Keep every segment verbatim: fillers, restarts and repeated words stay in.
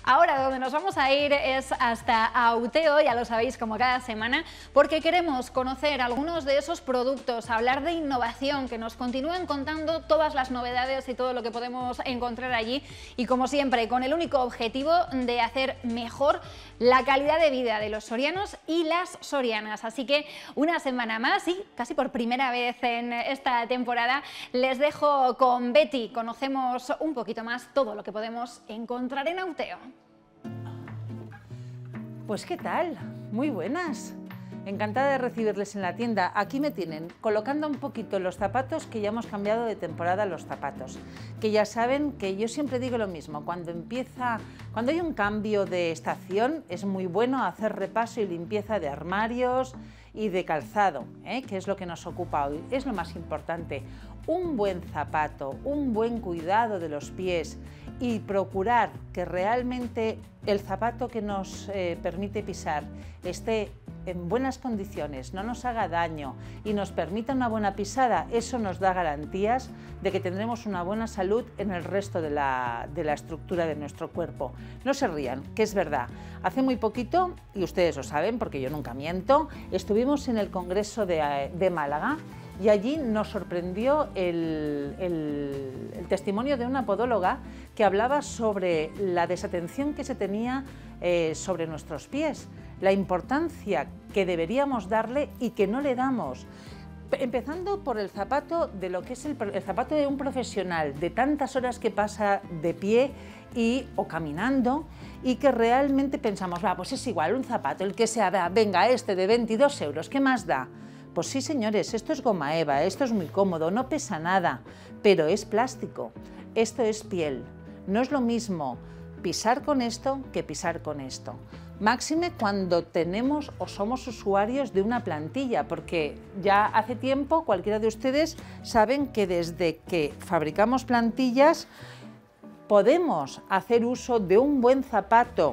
Ahora donde nos vamos a ir es hasta Auteo, ya lo sabéis, como cada semana, porque queremos conocer algunos de esos productos, hablar de innovación, que nos continúen contando todas las novedades y todo lo que podemos encontrar allí, y como siempre con el único objetivo de hacer mejor la calidad de vida de los sorianos y las sorianas. Así que una semana más y casi por primera vez en esta temporada les dejo con Betty. Conocemos un poquito más todo lo que podemos encontrar en Auteo. Pues ¿qué tal? Muy buenas. Encantada de recibirles en la tienda. Aquí me tienen colocando un poquito los zapatos, que ya hemos cambiado de temporada los zapatos. Que ya saben que yo siempre digo lo mismo, cuando empieza, cuando hay un cambio de estación es muy bueno hacer repaso y limpieza de armarios y de calzado, ¿eh? Que es lo que nos ocupa hoy, es lo más importante. Un buen zapato, un buen cuidado de los pies y procurar que realmente el zapato que nos eh, permite pisar esté en buenas condiciones, no nos haga daño y nos permita una buena pisada, eso nos da garantías de que tendremos una buena salud en el resto de la, de la estructura de nuestro cuerpo. No se rían, que es verdad. Hace muy poquito, y ustedes lo saben porque yo nunca miento, estuvimos en el Congreso de, de Málaga y allí nos sorprendió el, el, el testimonio de una podóloga que hablaba sobre la desatención que se tenía eh, sobre nuestros pies, la importancia que deberíamos darle y que no le damos. Empezando por el zapato de lo que es el, el zapato de un profesional, de tantas horas que pasa de pie y, o caminando, y que realmente pensamos, va, pues es igual, un zapato, el que sea, va, venga, este de veintidós euros, ¿qué más da? Pues sí, señores, esto es goma eva, esto es muy cómodo, no pesa nada, pero es plástico, esto es piel. No es lo mismo pisar con esto que pisar con esto. Máxime cuando tenemos o somos usuarios de una plantilla, porque ya hace tiempo cualquiera de ustedes saben que desde que fabricamos plantillas podemos hacer uso de un buen zapato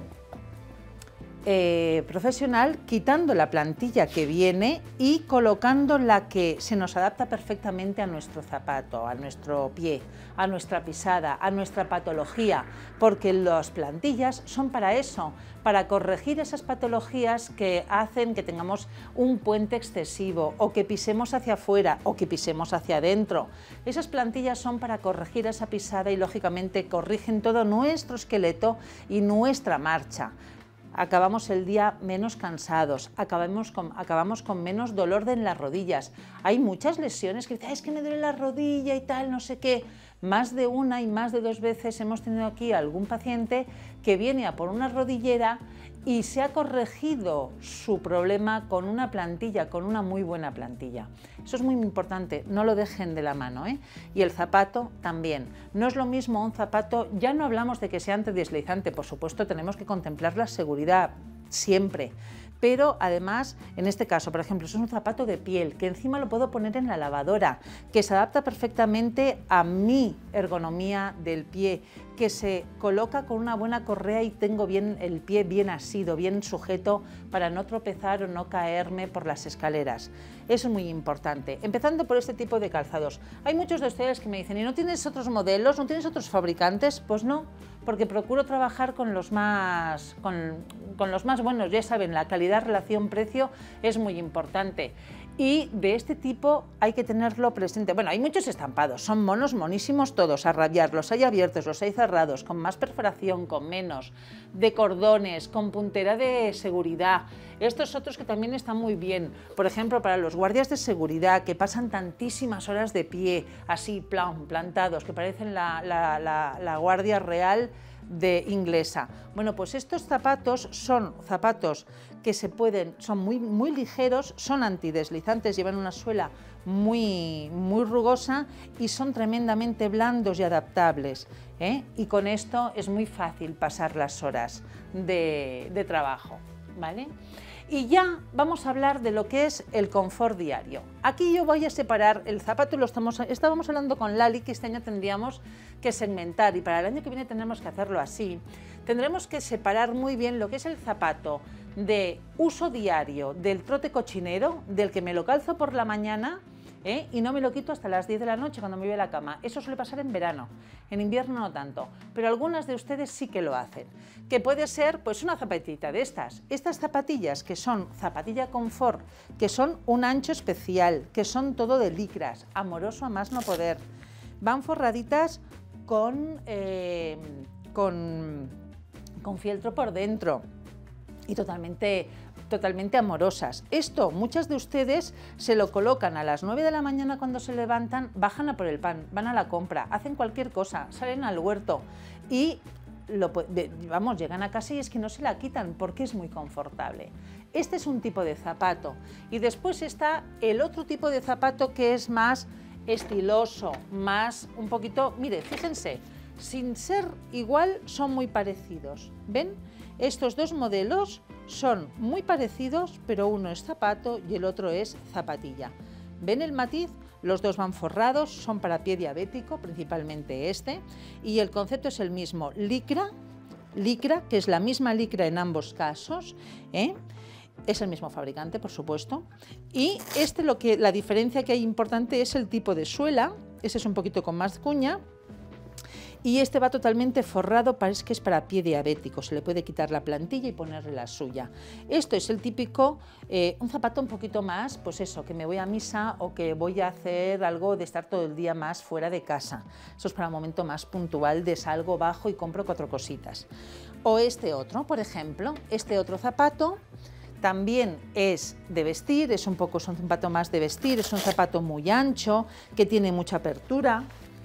Eh, profesional, quitando la plantilla que viene y colocando la que se nos adapta perfectamente a nuestro zapato, a nuestro pie, a nuestra pisada, a nuestra patología, porque las plantillas son para eso, para corregir esas patologías que hacen que tengamos un puente excesivo o que pisemos hacia afuera o que pisemos hacia adentro. Esas plantillas son para corregir esa pisada y lógicamente corrigen todo nuestro esqueleto y nuestra marcha. Acabamos el día menos cansados, acabamos con, acabamos con menos dolor de en las rodillas. Hay muchas lesiones que dicen, es que me duele la rodilla y tal, no sé qué. Más de una y más de dos veces hemos tenido aquí algún paciente que viene a por una rodillera y se ha corregido su problema con una plantilla, con una muy buena plantilla. Eso es muy importante, no lo dejen de la mano, ¿eh? Y el zapato también. No es lo mismo un zapato, ya no hablamos de que sea antideslizante, por supuesto tenemos que contemplar la seguridad siempre. Pero además, en este caso, por ejemplo, es un zapato de piel, que encima lo puedo poner en la lavadora, que se adapta perfectamente a mi ergonomía del pie, que se coloca con una buena correa y tengo bien el pie bien asido, bien sujeto para no tropezar o no caerme por las escaleras. Eso es muy importante. Empezando por este tipo de calzados. Hay muchos de ustedes que me dicen, ¿y no tienes otros modelos? ¿No tienes otros fabricantes? Pues no, porque procuro trabajar con los más, con, con los más buenos. Ya saben, la calidad relación-precio es muy importante. Y de este tipo hay que tenerlo presente. Bueno, hay muchos estampados, son monos monísimos todos, a rabiar, los hay abiertos, los hay cerrados, con más perforación, con menos, de cordones, con puntera de seguridad. Estos otros que también están muy bien, por ejemplo, para los guardias de seguridad que pasan tantísimas horas de pie, así plan, plantados, que parecen la, la, la, la guardia real de inglesa. Bueno, pues estos zapatos son zapatos que se pueden, son muy, muy ligeros, son antideslizantes, llevan una suela muy, muy rugosa y son tremendamente blandos y adaptables, ¿eh? Y con esto es muy fácil pasar las horas de, de trabajo, ¿vale? Y ya vamos a hablar de lo que es el confort diario. Aquí yo voy a separar el zapato, lo estamos, estábamos hablando con Lali que este año tendríamos que segmentar y para el año que viene tendremos que hacerlo así. Tendremos que separar muy bien lo que es el zapato de uso diario, del trote cochinero, del que me lo calzo por la mañana, ¿eh? Y no me lo quito hasta las diez de la noche cuando me voy a la cama. Eso suele pasar en verano, en invierno no tanto, pero algunas de ustedes sí que lo hacen. Que puede ser pues una zapatilla de estas. Estas zapatillas que son zapatilla confort, que son un ancho especial, que son todo de licras, amoroso a más no poder. Van forraditas con, eh, con, con fieltro por dentro y totalmente, totalmente amorosas. Esto, muchas de ustedes se lo colocan a las nueve de la mañana cuando se levantan, bajan a por el pan, van a la compra, hacen cualquier cosa, salen al huerto y lo, vamos, llegan a casa y es que no se la quitan porque es muy confortable. Este es un tipo de zapato y después está el otro tipo de zapato que es más estiloso, más un poquito, mire, fíjense, sin ser igual son muy parecidos, ¿ven? Estos dos modelos son muy parecidos, pero uno es zapato y el otro es zapatilla. ¿Ven el matiz? Los dos van forrados, son para pie diabético, principalmente este, y el concepto es el mismo, licra, licra, que es la misma licra en ambos casos, ¿eh? Es el mismo fabricante, por supuesto, y este lo que, la diferencia que hay importante es el tipo de suela, ese es un poquito con más cuña, y este va totalmente forrado, parece que es para pie diabético, se le puede quitar la plantilla y ponerle la suya. Esto es el típico, eh, un zapato un poquito más, pues eso, que me voy a misa o que voy a hacer algo de estar todo el día más fuera de casa. Eso es para un momento más puntual de salgo, bajo y compro cuatro cositas. O este otro, por ejemplo, este otro zapato también es de vestir, es un poco, es un zapato más de vestir, es un zapato muy ancho, que tiene mucha apertura.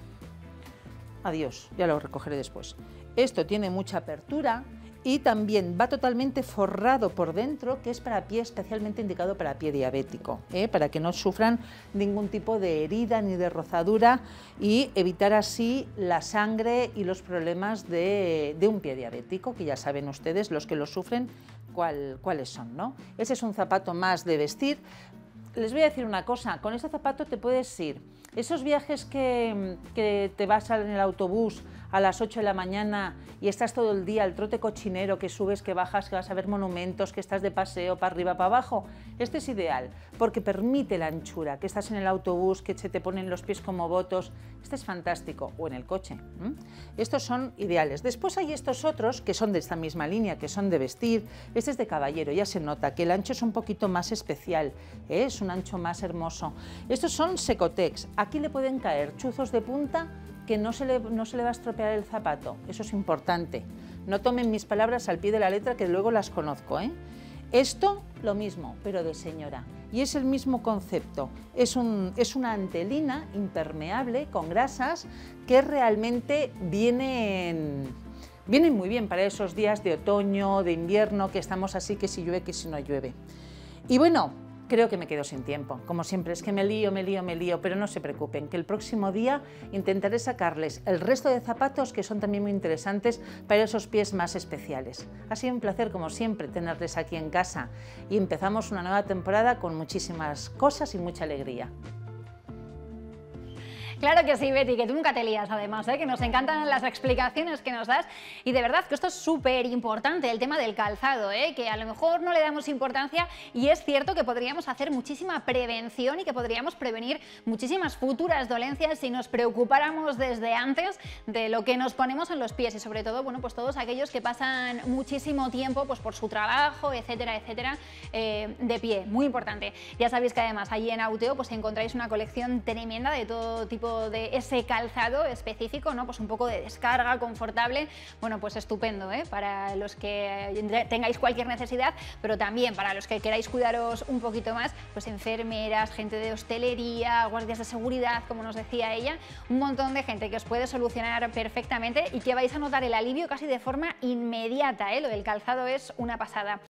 Adiós, ya lo recogeré después. Esto tiene mucha apertura y también va totalmente forrado por dentro, que es para pie, especialmente indicado para pie diabético, ¿eh? Para que no sufran ningún tipo de herida ni de rozadura y evitar así la sangre y los problemas de, de un pie diabético, que ya saben ustedes, los que lo sufren, cuál, cuáles son, ¿no? Ese es un zapato más de vestir. Les voy a decir una cosa, con este zapato te puedes ir. Esos viajes que, que te vas en el autobús a las ocho de la mañana y estás todo el día, el trote cochinero, que subes, que bajas, que vas a ver monumentos, que estás de paseo para arriba, para abajo, este es ideal porque permite la anchura, que estás en el autobús, que se te ponen los pies como botos, este es fantástico, o en el coche. ¿Mm? Estos son ideales. Después hay estos otros que son de esta misma línea, que son de vestir, este es de caballero, ya se nota que el ancho es un poquito más especial, ¿eh? Es un ancho más hermoso. Estos son Secotex, aquí le pueden caer chuzos de punta que no se, le, no se le va a estropear el zapato, eso es importante. No tomen mis palabras al pie de la letra, que luego las conozco, ¿eh? Esto, lo mismo, pero de señora. Y es el mismo concepto. Es, un, es una antelina impermeable con grasas que realmente vienen, vienen muy bien para esos días de otoño, de invierno, que estamos así, que si llueve, que si no llueve. Y bueno, creo que me quedo sin tiempo, como siempre, es que me lío, me lío, me lío, pero no se preocupen, que el próximo día intentaré sacarles el resto de zapatos que son también muy interesantes para esos pies más especiales. Ha sido un placer, como siempre, tenerles aquí en casa y empezamos una nueva temporada con muchísimas cosas y mucha alegría. Claro que sí, Betty, que tú nunca te lías además, ¿eh? Que nos encantan las explicaciones que nos das y de verdad que esto es súper importante, el tema del calzado, ¿eh? Que a lo mejor no le damos importancia y es cierto que podríamos hacer muchísima prevención y que podríamos prevenir muchísimas futuras dolencias si nos preocupáramos desde antes de lo que nos ponemos en los pies y sobre todo, bueno, pues todos aquellos que pasan muchísimo tiempo pues por su trabajo, etcétera, etcétera, eh, de pie, muy importante. Ya sabéis que además allí en Auteo pues encontráis una colección tremenda de todo tipo de ese calzado específico, ¿no? Pues un poco de descarga, confortable, bueno, pues estupendo, ¿eh? Para los que tengáis cualquier necesidad, pero también para los que queráis cuidaros un poquito más, pues enfermeras, gente de hostelería, guardias de seguridad, como nos decía ella, un montón de gente que os puede solucionar perfectamente y que vais a notar el alivio casi de forma inmediata, ¿eh? Lo del calzado es una pasada.